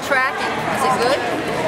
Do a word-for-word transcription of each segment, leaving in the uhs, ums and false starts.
tracking. Is it good?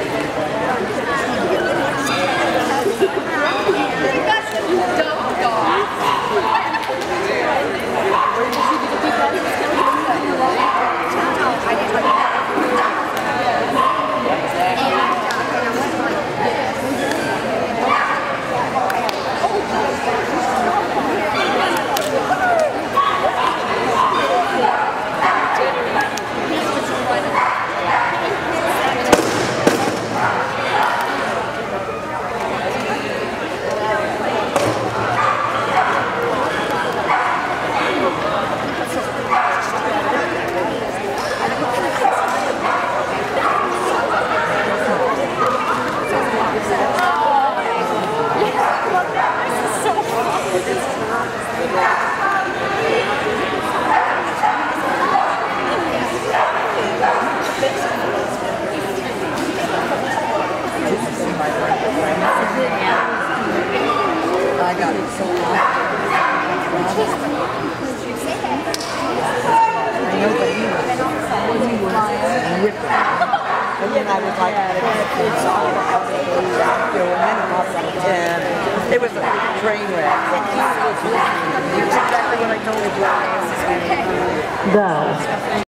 I got it so long. I know, but he was, he was ripping. And then I was like, it's all about the you know, and then it popped up ten. It was a train wreck. It's exactly what I told you. The